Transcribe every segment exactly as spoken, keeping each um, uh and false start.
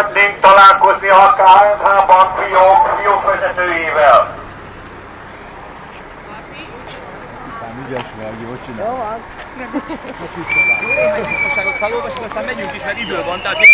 szeretnénk találkozni a ká en há Bank fiók, fiók vezetőjével. Ügyes vagy, jól csinál. Jó van. Néhány biztonságot felolvasjuk, aztán megyünk is, mert idő van, tehát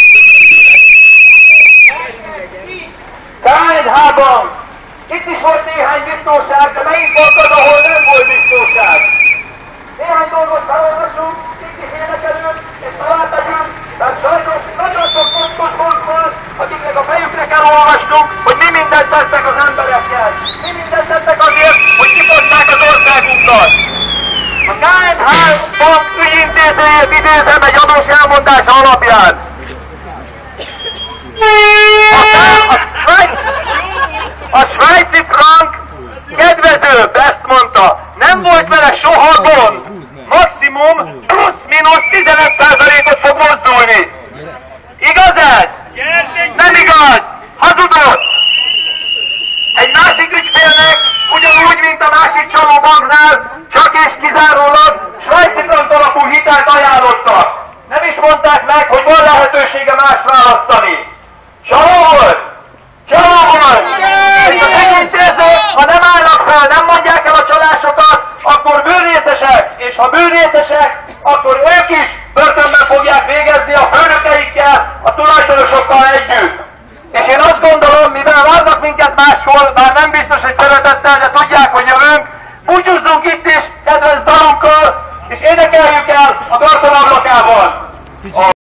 ká en há Bank! Itt is volt néhány biztonság, de melyik volt az, ahol nem volt biztonság? Néhány dolgot felolvasunk, itt is énekelünk, és tovább megyünk, mert sajnos nagyon sok fontos pont volt, akiknek a fejükre kell olvasnunk, hogy mi mindent tettek az emberekkel. Mi mindent tettek azért, hogy kifoszták az országunkat. A ká en há Bank ügyintézőjét idézem egy adós elmondása alapján. A, Svájc, a svájci frank kedvezőbb, ezt mondta. Nem volt vele soha gond. Maximum plusz-minusz tizenöt százalékot fog mozdulni. Igaz ez? Nem igaz! Hazudott! Egy másik ügyfélnek, ugyanúgy, mint a másik csalóbanknál, csak és kizárólag svájci frank alapú hitelt ajánlottak. Nem is mondták meg, hogy van lehetősége más választani. Csaló volt! Csaló volt! És az ügyintézők, ha nem állnak fel, nem mondják el a csalásokat, akkor bűnrészesek, és ha bűnrészesek, akkor ők is börtönben fogják végezni a főnökeikkel, a tulajdonosokkal együtt. És én azt gondolom, mivel várnak minket máshol, bár nem biztos, hogy szeretettel, de tudják, hogy jövünk, búcsúzzunk itt is kedvenc dalunkkal, és énekeljük el a Garton ablakában.